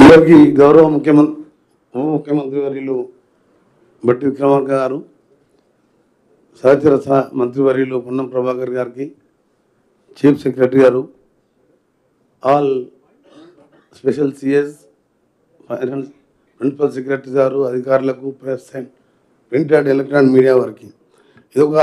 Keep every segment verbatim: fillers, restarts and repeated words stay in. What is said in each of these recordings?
అందరికీ గౌరవ ముఖ్యమంత్రి ఉప ముఖ్యమంత్రి వర్యులు బట్టి విక్రమార్క గారు, సహచర మంత్రివర్యులు పొన్నం ప్రభాకర్ గారికి, చీఫ్ సెక్రటరీ గారు, all special CS, finance principal secretary గారు, అధికారులకు, press and print and electronic media వారికి ఇది ఒక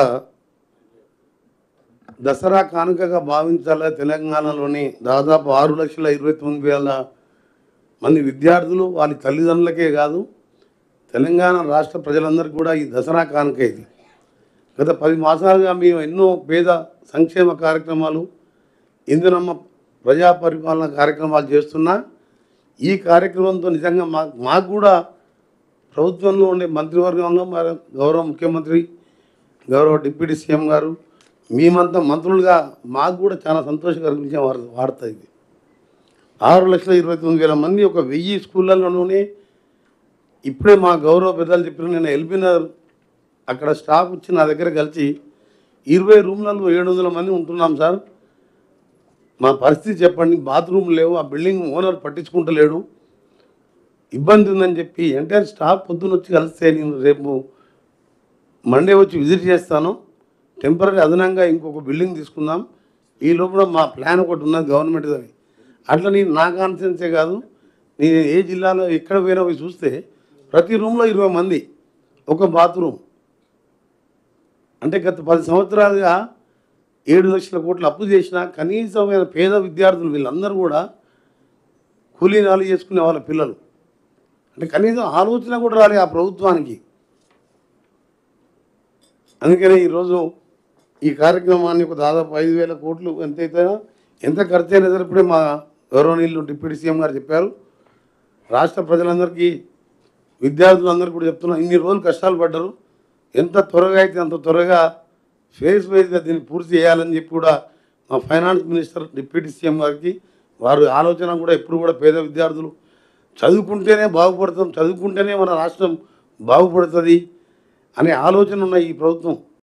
దసరా కానుకగా భావించాల. తెలంగాణలోని దాదాపు ఆరు లక్షల ఇరవై తొమ్మిది వేల మంది విద్యార్థులు, వాళ్ళ తల్లిదండ్రులకే కాదు తెలంగాణ రాష్ట్ర ప్రజలందరికీ కూడా ఈ దసరా కానుక ఇది. గత పది మాసాలుగా మేము ఎన్నో పేద సంక్షేమ కార్యక్రమాలు, ఇందిరమ్మ ప్రజా పరిపాలన కార్యక్రమాలు చేస్తున్నా ఈ కార్యక్రమంతో నిజంగా మా మాకు కూడా ప్రభుత్వంలో ఉండే మంత్రివర్గంలో మరి గౌరవ ముఖ్యమంత్రి, గౌరవ డిప్యూటీ సీఎం గారు, మేమంతా మంత్రులుగా మాకు కూడా చాలా సంతోషం కలిగించే వార్త ఇది. ఆరు లక్షల ఇరవై తొమ్మిది వేల మంది ఒక వెయ్యి స్కూళ్ళలోనే ఇప్పుడే మా గౌరవ పెద్దలు చెప్పిన నేను ఎల్బీనగర్ అక్కడ స్టాఫ్ వచ్చి నా దగ్గర కలిసి ఇరవై రూమ్లలో ఏడు వందల మంది ఉంటున్నాం సార్, మా పరిస్థితి చెప్పండి, బాత్రూమ్ లేవు, ఆ బిల్డింగ్ ఓనర్ పట్టించుకుంటలేడు, ఇబ్బంది ఉందని చెప్పి ఎంటైర్ స్టాఫ్ పొద్దున్న వచ్చి కలిస్తే నేను రేపు మండే వచ్చి విజిట్ చేస్తాను, టెంపరీ అదనంగా ఇంకొక బిల్డింగ్ తీసుకుందాం, ఈ లోపల మా ప్లాన్ ఒకటి ఉన్నది గవర్నమెంట్ అని. అట్లా నేను నా కాన్ఫిడెన్సే కాదు, నేను ఏ జిల్లాలో ఎక్కడ పోయినా పోయి చూస్తే ప్రతి రూమ్లో ఇరవై మంది, ఒక బాత్రూమ్. అంటే గత పది సంవత్సరాలుగా ఏడు లక్షల కోట్లు అప్పు చేసిన కనీసమైన పేద విద్యార్థులు వీళ్ళందరూ కూడా కూలీనాలు చేసుకునే వాళ్ళ పిల్లలు, అంటే కనీసం ఆలోచన కూడా రాలే ఆ ప్రభుత్వానికి. అందుకనే ఈరోజు ఈ కార్యక్రమాన్ని ఒక దాదాపు ఐదు వేల కోట్లు ఎంతైతే ఎంత ఖర్చు అయినా సరే ఇప్పుడే మా గౌరవనీయులు డిప్యూటీ సీఎం గారు చెప్పారు. రాష్ట్ర ప్రజలందరికీ, విద్యార్థులందరికీ కూడా చెప్తున్నా, ఇన్ని రోజులు కష్టాలు పడ్డారు, ఎంత త్వరగా అయితే అంత త్వరగా ఫేస్ వైజ్గా దీన్ని పూర్తి చేయాలని చెప్పి కూడా మా ఫైనాన్స్ మినిస్టర్ డిప్యూటీ సీఎం గారికి వారి ఆలోచన కూడా ఎప్పుడు కూడా పేద విద్యార్థులు చదువుకుంటేనే బాగుపడతాం, చదువుకుంటేనే మన రాష్ట్రం బాగుపడుతుంది అనే ఆలోచన ఉన్న ఈ ప్రభుత్వం